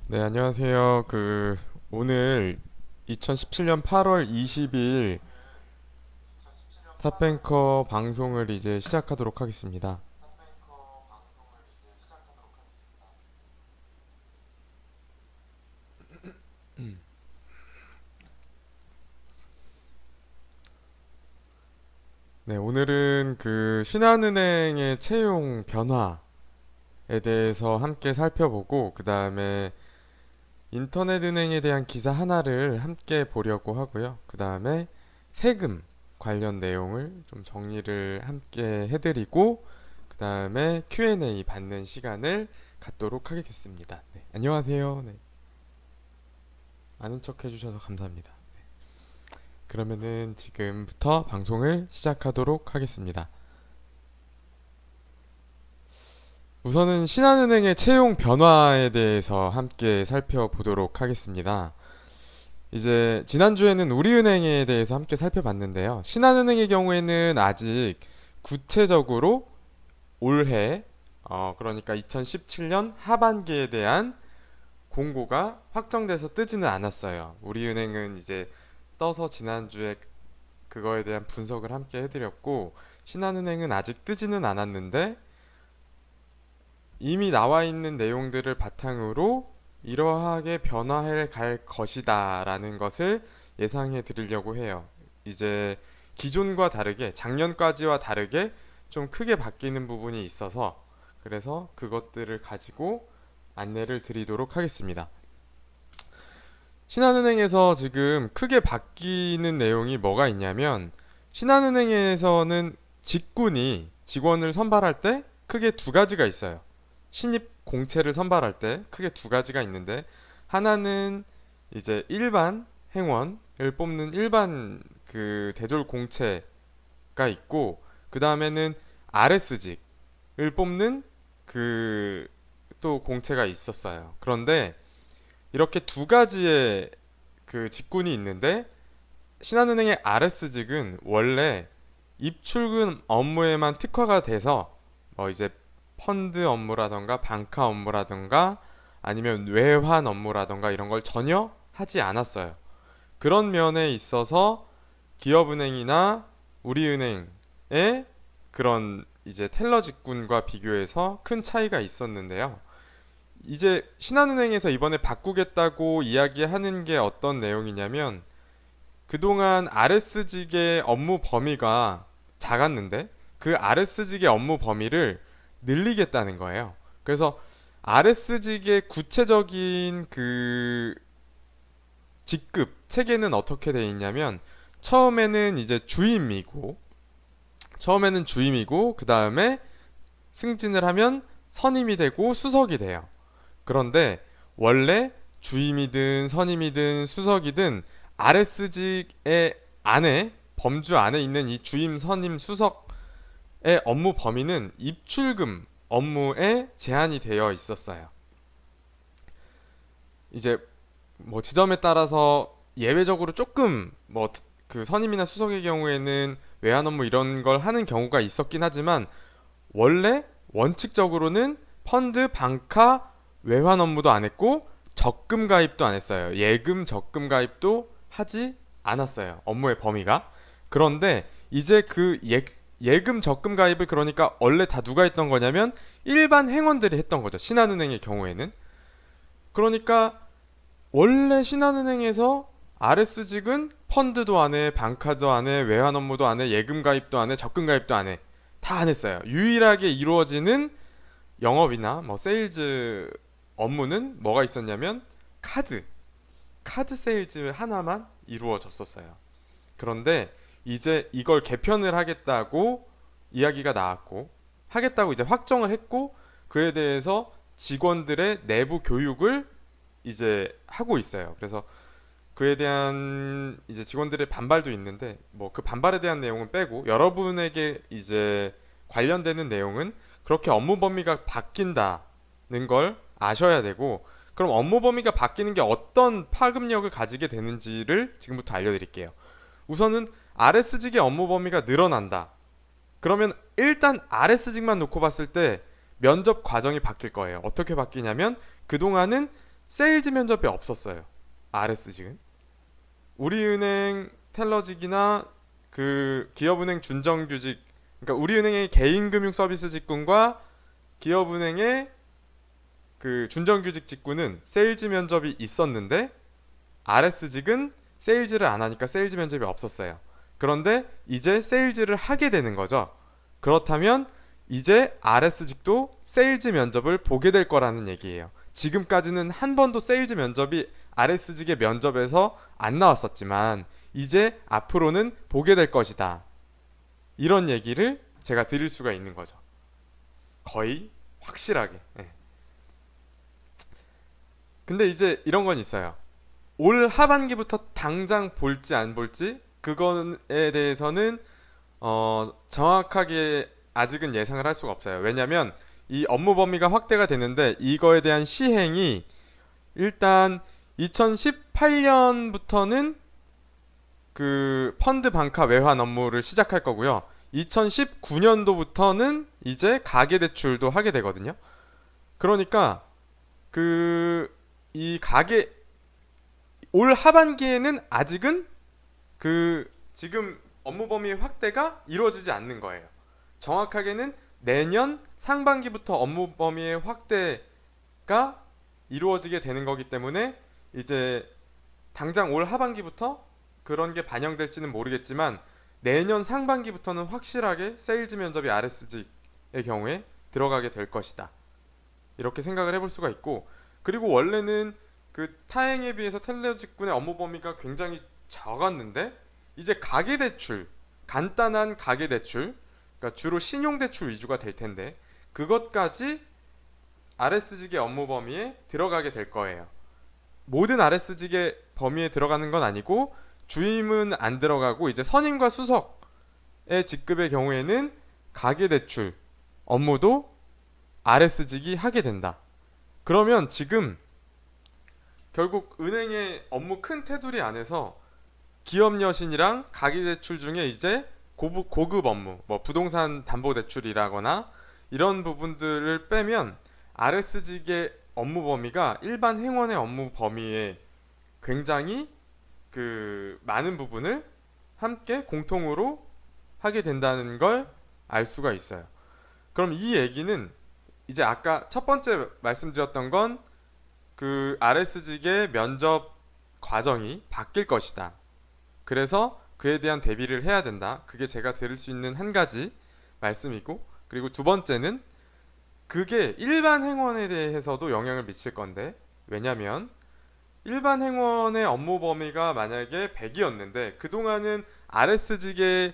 네, 안녕하세요. 오늘 2017년 8월 20일 탑뱅커 방송을 이제 시작하도록 하겠습니다. 네, 오늘은 신한은행의 채용 변화에 대해서 함께 살펴보고, 그 다음에 인터넷은행에 대한 기사 하나를 함께 보려고 하고요. 그 다음에 세금 관련 내용을 좀 정리를 함께 해드리고, 그 다음에 Q&A 받는 시간을 갖도록 하겠습니다. 네, 안녕하세요. 네, 아는 척 해주셔서 감사합니다. 그러면은 지금부터 방송을 시작하도록 하겠습니다. 우선은 신한은행의 채용 변화에 대해서 함께 살펴보도록 하겠습니다. 이제 지난주에는 우리은행에 대해서 함께 살펴봤는데요. 신한은행의 경우에는 아직 구체적으로 올해 그러니까 2017년 하반기에 대한 공고가 확정돼서 뜨지는 않았어요. 우리은행은 이제 떠서 지난주에 그거에 대한 분석을 함께 해드렸고, 신한은행은 아직 뜨지는 않았는데 이미 나와 있는 내용들을 바탕으로 이러하게 변화해 갈 것이다 라는 것을 예상해 드리려고 해요. 이제 기존과 다르게, 작년까지와 다르게 좀 크게 바뀌는 부분이 있어서, 그래서 그것들을 가지고 안내를 드리도록 하겠습니다. 신한은행에서 지금 크게 바뀌는 내용이 뭐가 있냐면, 신한은행에서는 직군이 직원을 선발할 때 크게 두 가지가 있어요. 신입 공채를 선발할 때 크게 두 가지가 있는데, 하나는 이제 일반 행원을 뽑는 일반 대졸 공채가 있고, 그 다음에는 RS직을 뽑는 또 공채가 있었어요. 그런데 이렇게 두 가지의 직군이 있는데, 신한은행의 RS직은 원래 입출금 업무에만 특화가 돼서 이제 펀드 업무라던가 방카 업무라던가 아니면 외환 업무라던가 이런 걸 전혀 하지 않았어요. 그런 면에 있어서 기업은행이나 우리은행의 그런 이제 텔러 직군과 비교해서 큰 차이가 있었는데요. 이제 신한은행에서 이번에 바꾸겠다고 이야기하는 게 어떤 내용이냐면, 그동안 RS직의 업무 범위가 작았는데 그 RS직의 업무 범위를 늘리겠다는 거예요. 그래서 RS직의 구체적인 직급 체계는 어떻게 돼 있냐면, 처음에는 주임이고 그 다음에 승진을 하면 선임이 되고 수석이 돼요. 그런데 원래 주임이든 선임이든 수석이든 RS직의 안에, 범주 안에 있는 이 주임, 선임, 수석의 업무 범위는 입출금 업무에 제한이 되어 있었어요. 이제 지점에 따라서 예외적으로 조금 선임이나 수석의 경우에는 외환 업무 이런 걸 하는 경우가 있었긴 하지만, 원래 원칙적으로는 펀드, 방카, 외환 업무도 안 했고 적금 가입도 안 했어요. 예금, 적금 가입도 하지 않았어요. 업무의 범위가. 그런데 이제 예금, 적금 가입을 그러니까 원래 다 누가 했던 거냐면 일반 행원들이 했던 거죠. 신한은행의 경우에는. 그러니까 원래 신한은행에서 RS직은 펀드도 안 해, 방카도 안 해, 외환 업무도 안 해, 예금 가입도 안 해, 적금 가입도 안 해. 다 안 했어요. 유일하게 이루어지는 영업이나 세일즈 업무는 뭐가 있었냐면 카드 세일즈 하나만 이루어졌었어요. 그런데 이제 이걸 개편을 하겠다고 이야기가 나왔고, 하겠다고 이제 확정을 했고, 그에 대해서 직원들의 내부 교육을 이제 하고 있어요. 그래서 그에 대한 이제 직원들의 반발도 있는데, 그 반발에 대한 내용은 빼고 여러분에게 이제 관련되는 내용은 그렇게 업무 범위가 바뀐다는 걸 아셔야 되고, 그럼 업무 범위가 바뀌는 게 어떤 파급력을 가지게 되는지를 지금부터 알려드릴게요. 우선은 RS직의 업무 범위가 늘어난다. 그러면 일단 RS직만 놓고 봤을 때 면접 과정이 바뀔 거예요. 어떻게 바뀌냐면, 그동안은 세일즈 면접이 없었어요. RS직은. 우리은행 텔러직이나 그 기업은행 준정규직, 그러니까 우리은행의 개인금융 서비스 직군과 기업은행의 그 준정규직 직군은 세일즈 면접이 있었는데 RS직은 세일즈를 안 하니까 세일즈 면접이 없었어요. 그런데 이제 세일즈를 하게 되는 거죠. 그렇다면 이제 RS직도 세일즈 면접을 보게 될 거라는 얘기예요. 지금까지는 한 번도 세일즈 면접이 RS직의 면접에서 안 나왔었지만 이제 앞으로는 보게 될 것이다. 이런 얘기를 제가 드릴 수가 있는 거죠. 거의 확실하게. 예. 근데 이제 이런 건 있어요. 올 하반기부터 당장 볼지 안 볼지 그거에 대해서는 정확하게 아직은 예상을 할 수가 없어요. 왜냐하면 이 업무 범위가 확대가 되는데 이거에 대한 시행이 일단 2018년부터는 그 펀드 반카 외환 업무를 시작할 거고요. 2019년도부터는 이제 가계대출도 하게 되거든요. 그러니까 그 이 가계 올 하반기에는 아직은 그 지금 업무 범위 확대가 이루어지지 않는 거예요. 정확하게는 내년 상반기부터 업무 범위의 확대가 이루어지게 되는 거기 때문에 이제 당장 올 하반기부터 그런 게 반영될지는 모르겠지만 내년 상반기부터는 확실하게 세일즈 면접이 RS직의 경우에 들어가게 될 것이다. 이렇게 생각을 해볼 수가 있고, 그리고 원래는 그 타행에 비해서 텔레직군의 업무 범위가 굉장히 적었는데 이제 가계대출, 간단한 가계대출, 그러니까 주로 신용대출 위주가 될 텐데 그것까지 RS직의 업무 범위에 들어가게 될 거예요. 모든 RS직의 범위에 들어가는 건 아니고 주임은 안 들어가고 이제 선임과 수석의 직급의 경우에는 가계대출 업무도 RS직이 하게 된다. 그러면 지금 결국 은행의 업무 큰 테두리 안에서 기업 여신이랑 가계대출 중에 이제 고급 업무, 뭐 부동산 담보대출이라거나 이런 부분들을 빼면 RS직의 업무 범위가 일반 행원의 업무 범위에 굉장히 그 많은 부분을 함께 공통으로 하게 된다는 걸 알 수가 있어요. 그럼 이 얘기는 이제 아까 첫 번째 말씀드렸던 건 그 RS직의 면접 과정이 바뀔 것이다. 그래서 그에 대한 대비를 해야 된다. 그게 제가 드릴 수 있는 한 가지 말씀이고, 그리고 두 번째는 그게 일반 행원에 대해서도 영향을 미칠 건데, 왜냐면 일반 행원의 업무 범위가 만약에 100이었는데 그동안은 RS직에서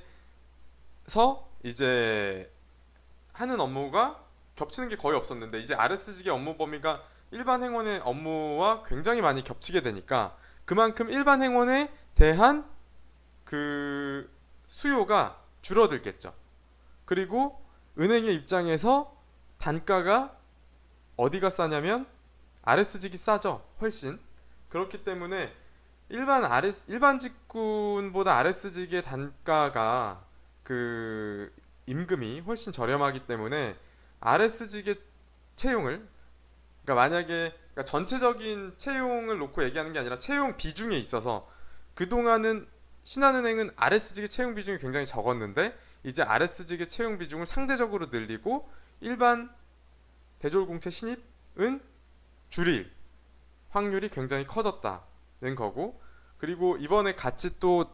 이제 하는 업무가 겹치는 게 거의 없었는데 이제 RS직의 업무 범위가 일반 행원의 업무와 굉장히 많이 겹치게 되니까 그만큼 일반 행원에 대한 그 수요가 줄어들겠죠. 그리고 은행의 입장에서 단가가 어디가 싸냐면 RS직이 싸죠. 훨씬. 그렇기 때문에 일반 직군보다 RS직의 단가가 그 임금이 훨씬 저렴하기 때문에 RS직의 채용을, 그러니까 만약에 그러니까 전체적인 채용을 놓고 얘기하는 게 아니라 채용 비중에 있어서 그동안은 신한은행은 RS직의 채용 비중이 굉장히 적었는데 이제 RS직의 채용 비중을 상대적으로 늘리고 일반 대졸공채 신입은 줄일 확률이 굉장히 커졌다는 거고, 그리고 이번에 같이 또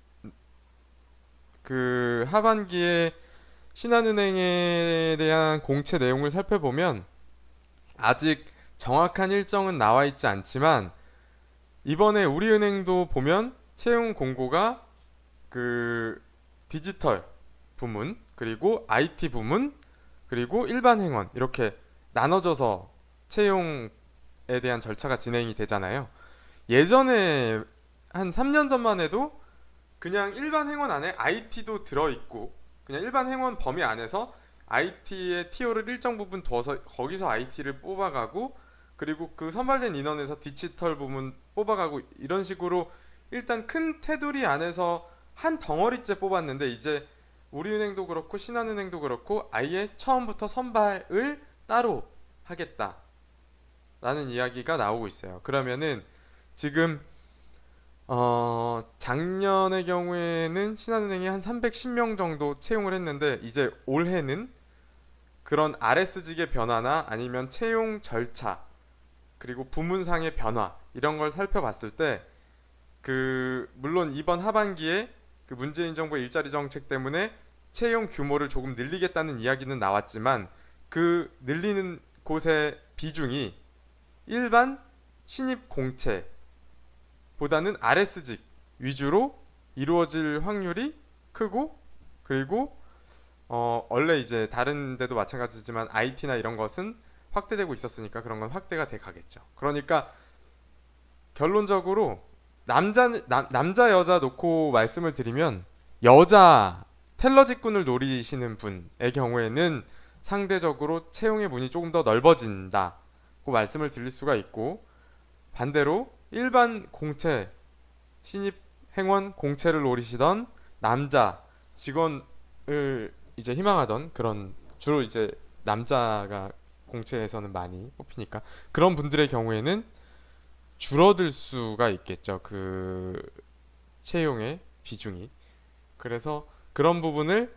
그 하반기에 신한은행에 대한 공채 내용을 살펴보면 아직 정확한 일정은 나와 있지 않지만 이번에 우리은행도 보면 채용 공고가 그 디지털 부문, 그리고 IT 부문, 그리고 일반 행원 이렇게 나눠져서 채용에 대한 절차가 진행이 되잖아요. 예전에 한 3년 전만 해도 그냥 일반 행원 안에 IT도 들어있고 그냥 일반 행원 범위 안에서 IT의 TO를 일정 부분 둬서 거기서 IT를 뽑아가고 그리고 그 선발된 인원에서 디지털 부문 뽑아가고 이런 식으로 일단 큰 테두리 안에서 한 덩어리째 뽑았는데 이제 우리은행도 그렇고 신한은행도 그렇고 아예 처음부터 선발을 따로 하겠다는 라는 이야기가 나오고 있어요. 그러면은 지금 작년의 경우에는 신한은행이 한 310명 정도 채용을 했는데 이제 올해는 그런 RS직의 변화나 아니면 채용 절차 그리고 부문상의 변화 이런 걸 살펴봤을 때 그 물론 이번 하반기에 그 문재인 정부의 일자리 정책 때문에 채용 규모를 조금 늘리겠다는 이야기는 나왔지만 그 늘리는 곳의 비중이 일반 신입 공채보다는 RS직 위주로 이루어질 확률이 크고 그리고 원래 이제 다른 데도 마찬가지지만 IT나 이런 것은 확대되고 있었으니까 그런 건 확대가 돼 가겠죠. 그러니까 결론적으로 남자 여자 놓고 말씀을 드리면 여자 텔러 직군을 노리시는 분의 경우에는 상대적으로 채용의 문이 조금 더 넓어진다고 말씀을 드릴 수가 있고 반대로 일반 공채 신입 행원 공채를 노리시던 남자 직원을 이제 희망하던 그런 주로 이제 남자가 공채에서는 많이 뽑히니까 그런 분들의 경우에는 줄어들 수가 있겠죠. 그 채용의 비중이. 그래서 그런 부분을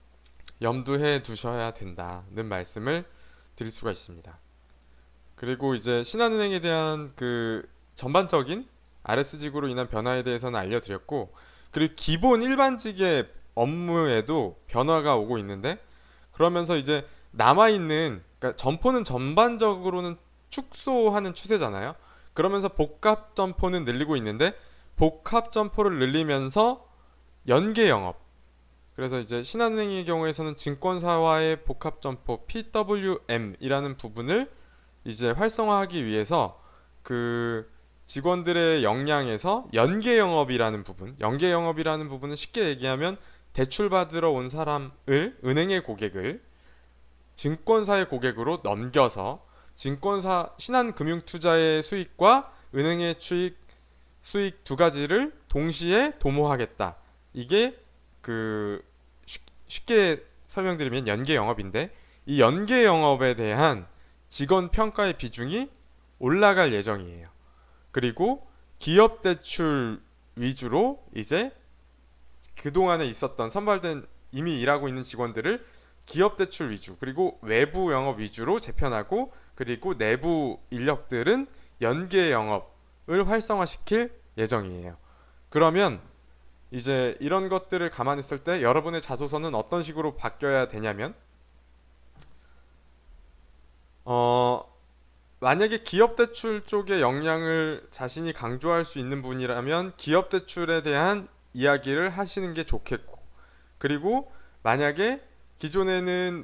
염두해 두셔야 된다는 말씀을 드릴 수가 있습니다. 그리고 이제 신한은행에 대한 그 전반적인 RS직으로 인한 변화에 대해서는 알려드렸고 그리고 기본 일반직의 업무에도 변화가 오고 있는데 그러면서 이제 남아있는 그러니까 점포는 전반적으로는 축소하는 추세잖아요. 그러면서 복합 점포는 늘리고 있는데 복합 점포를 늘리면서 연계 영업 그래서 이제 신한은행의 경우에서는 증권사와의 복합 점포 PWM이라는 부분을 이제 활성화하기 위해서 그 직원들의 역량에서 연계 영업이라는 부분, 연계 영업이라는 부분은 쉽게 얘기하면 대출 받으러 온 사람을 은행의 고객을 증권사의 고객으로 넘겨서 증권사 신한금융투자의 수익과 은행의 수익 두 가지를 동시에 도모하겠다. 이게 그 쉽게 설명드리면 연계 영업인데 이 연계 영업에 대한 직원 평가의 비중이 올라갈 예정이에요. 그리고 기업 대출 위주로 이제 그동안에 있었던 선발된 이미 일하고 있는 직원들을 기업 대출 위주 그리고 외부 영업 위주로 재편하고 그리고 내부 인력들은 연계 영업을 활성화시킬 예정이에요. 그러면 이제 이런 것들을 감안했을 때 여러분의 자소서는 어떤 식으로 바뀌어야 되냐면 만약에 기업대출 쪽의 역량을 자신이 강조할 수 있는 분이라면 기업대출에 대한 이야기를 하시는 게 좋겠고 그리고 만약에 기존에는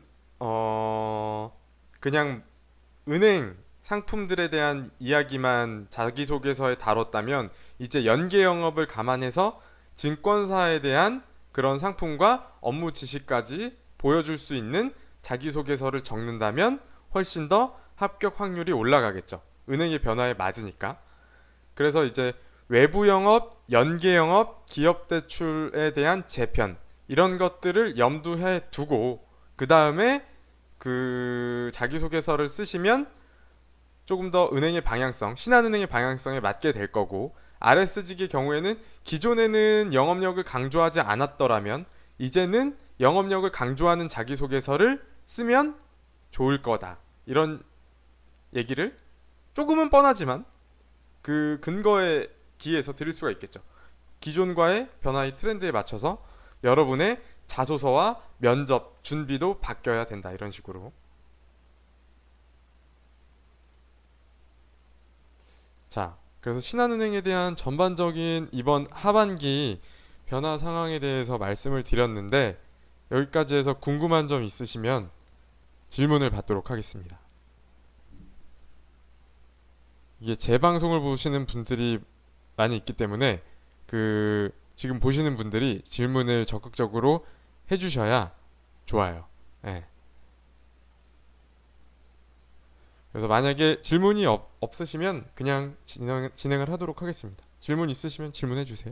그냥 은행 상품들에 대한 이야기만 자기소개서에 다뤘다면 이제 연계 영업을 감안해서 증권사에 대한 그런 상품과 업무 지시까지 보여줄 수 있는 자기소개서를 적는다면 훨씬 더 합격 확률이 올라가겠죠. 은행의 변화에 맞으니까. 그래서 이제 외부 영업, 연계 영업, 기업 대출에 대한 재편 이런 것들을 염두해 두고 그 다음에 그 자기소개서를 쓰시면 조금 더 은행의 방향성, 신한은행의 방향성에 맞게 될 거고 RS직의 경우에는 기존에는 영업력을 강조하지 않았더라면 이제는 영업력을 강조하는 자기소개서를 쓰면 좋을 거다. 이런 얘기를 조금은 뻔하지만 그 근거에 기해서 드릴 수가 있겠죠. 기존과의 변화의 트렌드에 맞춰서 여러분의 자소서와 면접 준비도 바뀌어야 된다. 이런 식으로. 자, 그래서 신한은행에 대한 전반적인 이번 하반기 변화 상황에 대해서 말씀을 드렸는데 여기까지 해서 궁금한 점 있으시면 질문을 받도록 하겠습니다. 이게 제 방송을 보시는 분들이 많이 있기 때문에 그 지금 보시는 분들이 질문을 적극적으로 해주셔야 좋아요. 네. 그래서 만약에 질문이 없으시면 그냥 진행을 하도록 하겠습니다. 질문 있으시면 질문해 주세요.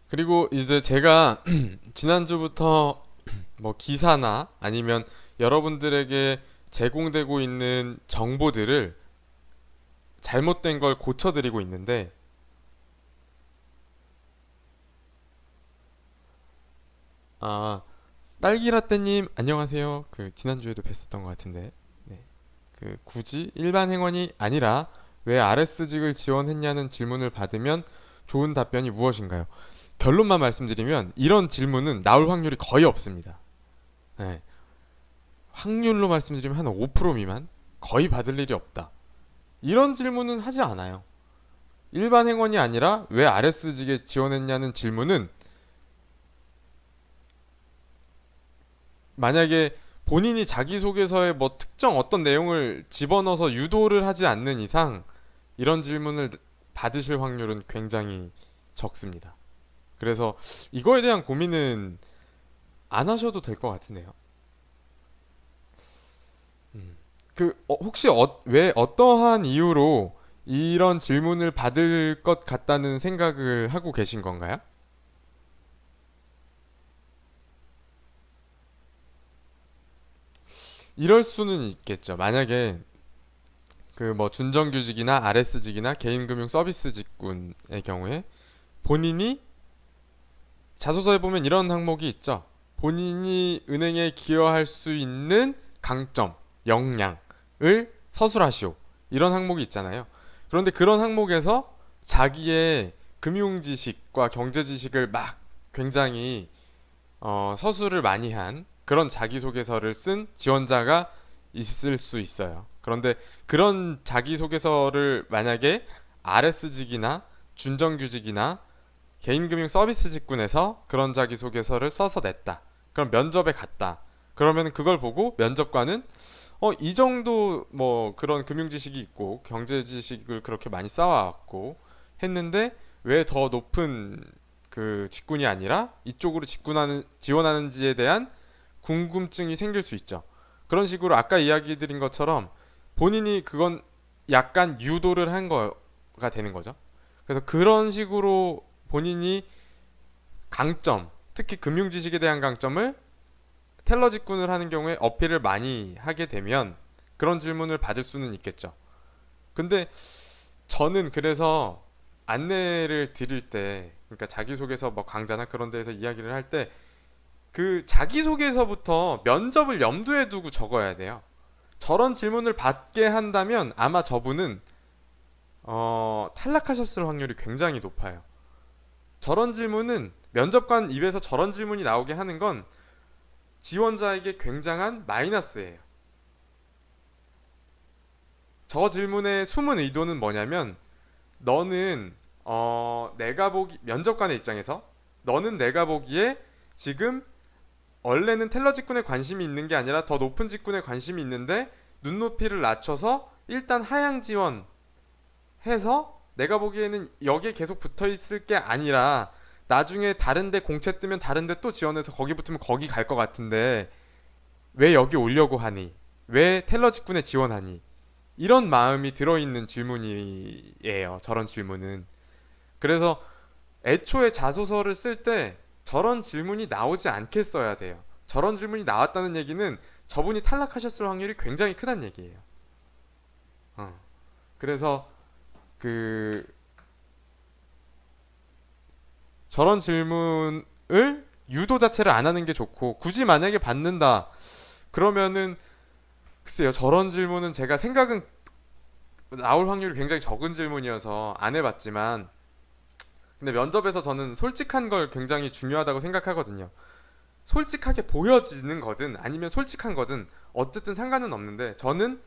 그리고 이제 제가 지난주부터 뭐 기사나 아니면 여러분들에게 제공되고 있는 정보들을 잘못된 걸 고쳐드리고 있는데, 아, 딸기라떼님 안녕하세요. 그 지난주에도 뵀었던 것 같은데, 네. 그 굳이 일반 행원이 아니라 왜 RS직을 지원했냐는 질문을 받으면 좋은 답변이 무엇인가요? 결론만 말씀드리면 이런 질문은 나올 확률이 거의 없습니다. 네. 확률로 말씀드리면 한 5% 미만? 거의 받을 일이 없다. 이런 질문은 하지 않아요. 일반 행원이 아니라 왜 RS직에 지원했냐는 질문은 만약에 본인이 자기소개서에 뭐 특정 어떤 내용을 집어넣어서 유도를 하지 않는 이상 이런 질문을 받으실 확률은 굉장히 적습니다. 그래서 이거에 대한 고민은 안 하셔도 될 것 같은데요. 혹시 왜 어떠한 이유로 이런 질문을 받을 것 같다는 생각을 하고 계신 건가요? 이럴 수는 있겠죠. 만약에 그 뭐 준정규직이나 RS직이나 개인금융 서비스 직군의 경우에 본인이 자소서에 보면 이런 항목이 있죠. 본인이 은행에 기여할 수 있는 강점, 역량을 서술하시오. 이런 항목이 있잖아요. 그런데 그런 항목에서 자기의 금융 지식과 경제 지식을 막 굉장히 서술을 많이 한 그런 자기소개서를 쓴 지원자가 있을 수 있어요. 그런데 그런 자기소개서를 만약에 RS직이나 준정규직이나 개인금융 서비스 직군에서 그런 자기소개서를 써서 냈다. 그럼 면접에 갔다. 그러면 그걸 보고 면접관은 이 정도 뭐 그런 금융 지식이 있고 경제 지식을 그렇게 많이 쌓아왔고 했는데 왜 더 높은 그 직군이 아니라 이쪽으로 지원하는지에 대한 궁금증이 생길 수 있죠. 그런 식으로 아까 이야기 드린 것처럼 본인이 그건 약간 유도를 한 거가 되는 거죠. 그래서 그런 식으로 본인이 강점, 특히 금융 지식에 대한 강점을 텔러 직군을 하는 경우에 어필을 많이 하게 되면 그런 질문을 받을 수는 있겠죠. 근데 저는 그래서 안내를 드릴 때, 그러니까 자기소개서 뭐 강좌나 그런 데에서 이야기를 할 때 그 자기소개서부터 면접을 염두에 두고 적어야 돼요. 저런 질문을 받게 한다면 아마 저분은 탈락하셨을 확률이 굉장히 높아요. 저런 질문은 면접관 입에서 저런 질문이 나오게 하는 건 지원자에게 굉장한 마이너스예요. 저 질문의 숨은 의도는 뭐냐면 너는 내가 보기 면접관의 입장에서 너는 내가 보기에 지금 원래는 텔러 직군에 관심이 있는 게 아니라 더 높은 직군에 관심이 있는데 눈높이를 낮춰서 일단 하향 지원해서 내가 보기에는 여기에 계속 붙어 있을 게 아니라 나중에 다른데 공채 뜨면 다른데 또 지원해서 거기 붙으면 거기 갈 것 같은데 왜 여기 오려고 하니? 왜 텔러 직군에 지원하니? 이런 마음이 들어있는 질문이에요. 저런 질문은. 그래서 애초에 자소서를 쓸 때 저런 질문이 나오지 않게 써야 돼요. 저런 질문이 나왔다는 얘기는 저분이 탈락하셨을 확률이 굉장히 크다는 얘기예요. 그래서 그 저런 질문을 유도 자체를 안 하는 게 좋고 굳이 만약에 받는다 그러면은 글쎄요 저런 질문은 제가 생각은 나올 확률이 굉장히 적은 질문이어서 안 해봤지만 근데 면접에서 저는 솔직한 걸 굉장히 중요하다고 생각하거든요. 솔직하게 보여지는 거든 아니면 솔직한 거든 어쨌든 상관은 없는데 저는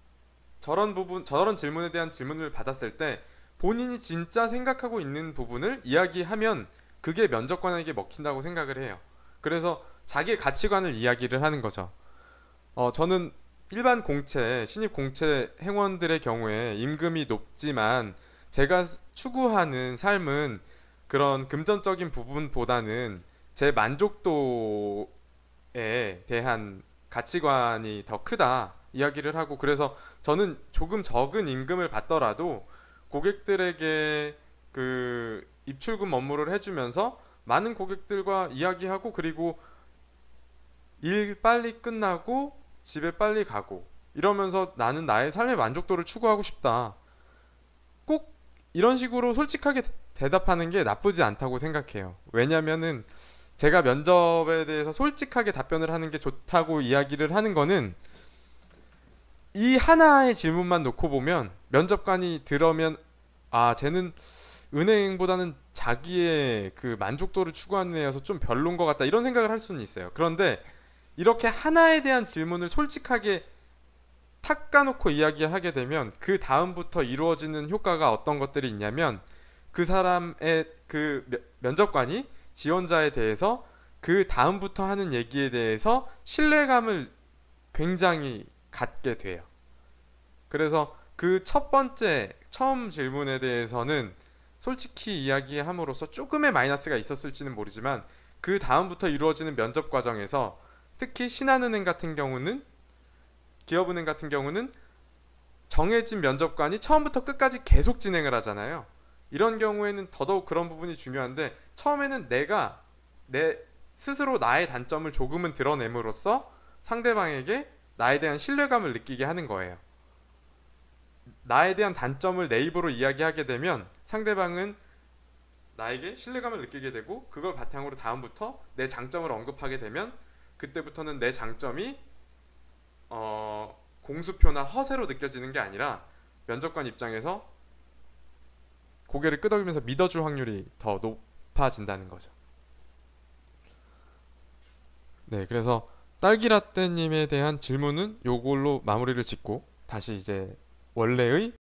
저런 질문에 대한 질문을 받았을 때 본인이 진짜 생각하고 있는 부분을 이야기하면 그게 면접관에게 먹힌다고 생각을 해요. 그래서 자기의 가치관을 이야기를 하는 거죠. 저는 일반 공채, 신입 공채 행원들의 경우에 임금이 높지만 제가 추구하는 삶은 그런 금전적인 부분보다는 제 만족도에 대한 가치관이 더 크다 이야기를 하고 그래서 저는 조금 적은 임금을 받더라도 고객들에게 그 입출금 업무를 해주면서 많은 고객들과 이야기하고 그리고 일 빨리 끝나고 집에 빨리 가고 이러면서 나는 나의 삶의 만족도를 추구하고 싶다. 꼭 이런 식으로 솔직하게 대답하는 게 나쁘지 않다고 생각해요. 왜냐면은 제가 면접에 대해서 솔직하게 답변을 하는 게 좋다고 이야기를 하는 거는 이 하나의 질문만 놓고 보면 면접관이 들으면 아, 쟤는 은행보다는 자기의 그 만족도를 추구하는 애여서 좀 별론 것 같다 이런 생각을 할 수는 있어요. 그런데 이렇게 하나에 대한 질문을 솔직하게 탁 까놓고 이야기하게 되면 그 다음부터 이루어지는 효과가 어떤 것들이 있냐면 그 사람의 그 면접관이 지원자에 대해서 그 다음부터 하는 얘기에 대해서 신뢰감을 굉장히 갖게 돼요. 그래서 그 첫 번째 처음 질문에 대해서는 솔직히 이야기함으로써 조금의 마이너스가 있었을지는 모르지만 그 다음부터 이루어지는 면접 과정에서 특히 신한은행 같은 경우는 기업은행 같은 경우는 정해진 면접관이 처음부터 끝까지 계속 진행을 하잖아요. 이런 경우에는 더더욱 그런 부분이 중요한데 처음에는 내가 내 스스로 나의 단점을 조금은 드러냄으로써 상대방에게 나에 대한 신뢰감을 느끼게 하는 거예요. 나에 대한 단점을 내 입으로 이야기하게 되면 상대방은 나에게 신뢰감을 느끼게 되고 그걸 바탕으로 다음부터 내 장점을 언급하게 되면 그때부터는 내 장점이 공수표나 허세로 느껴지는 게 아니라 면접관 입장에서 고개를 끄덕이면서 믿어줄 확률이 더 높아진다는 거죠. 네, 그래서 딸기라떼님에 대한 질문은 요걸로 마무리를 짓고 다시 이제 원래의